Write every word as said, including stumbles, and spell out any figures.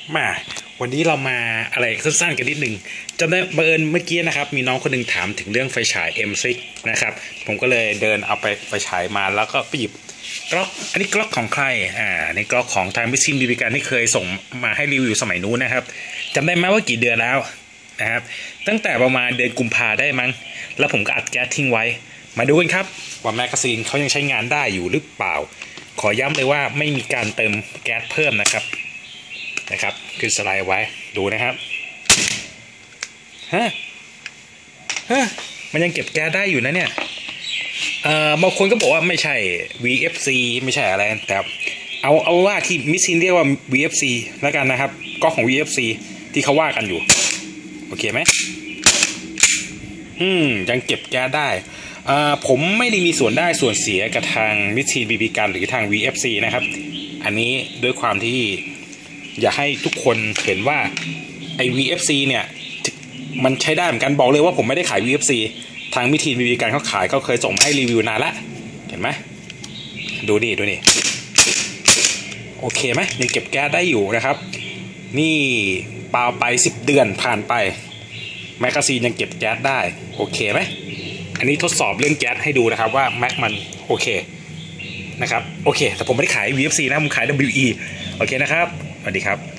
มาวันนี้เรามาอะไรสั้นๆกันนิดหนึ่งจำได้บังเอิญเมื่อกี้นะครับมีน้องคนหนึ่งถามถึงเรื่องไฟฉาย เอ็ม ซิกซ์ นะครับผมก็เลยเดินเอาไปไฟฉายมาแล้วก็ไปหยิบกล็อกอันนี้กล็อกของใครอ่าในกล็อกของทางมิชชินบีบีการที่เคยส่งมาให้รีวิวสมัยนู้นนะครับจำได้ไหมว่ากี่เดือนแล้วนะครับตั้งแต่ประมาณเดือนกุมภาได้มั้งแล้วผมก็อัดแก๊สทิ้งไว้มาดูกันครับว่าแมกกาซีนเขายังใช้งานได้อยู่หรือเปล่าขอย้ำเลยว่าไม่มีการเติมแก๊สเพิ่มนะครับนะครับขึ้นสไลด์ไว้ดูนะครับฮะฮะมันยังเก็บแก๊สได้อยู่นะเนี่ยเอ่อบางคนก็บอกว่าไม่ใช่ วี เอฟ ซี ไม่ใช่อะไรแต่เอาเอาว่าที่มิชชินเรียกว่า วี เอฟ ซี แล้วกันนะครับก็ของ วี เอฟ ซี ที่เขาว่ากันอยู่โอเคไหมอืมยังเก็บแก๊สได้อ่าผมไม่ได้มีส่วนได้ส่วนเสียกับทางมิชชินบีบีกันหรือทาง วี เอฟ ซี นะครับอันนี้ด้วยความที่อยากให้ทุกคนเห็นว่าไอ้ วี เอฟ ซี เนี่ยมันใช้ได้เหมือนกันบอกเลยว่าผมไม่ได้ขาย วี เอฟ ซี ทางมิชชินบีบีกันเขาขายเขาเคยส่งมาให้รีวิวนานละเห็นไหมดูนี่ดูนี่โอเคไหมยังเก็บแก๊สได้อยู่นะครับนี่เปล่าไปสิบเดือนผ่านไปแมกกาซีนยังเก็บแก๊สได้โอเคไหมอันนี้ทดสอบเรื่องแก๊สให้ดูนะครับว่าแม็กมันโอเคนะครับโอเคแต่ผมไม่ได้ขาย วี เอฟ ซี นะผมขาย ดับเบิลยู อี โอเคนะครับสวัสดีครับ